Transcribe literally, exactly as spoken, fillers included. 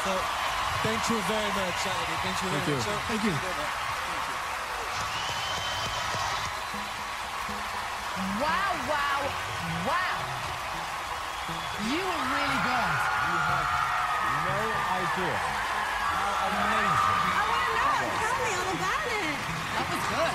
So, thank you very much, Heidi. Thank you very Thank you. much. So, Thank you. Wow, wow, wow. You were really good. You have no idea how amazing. I want to know. Tell me all about it. That was good.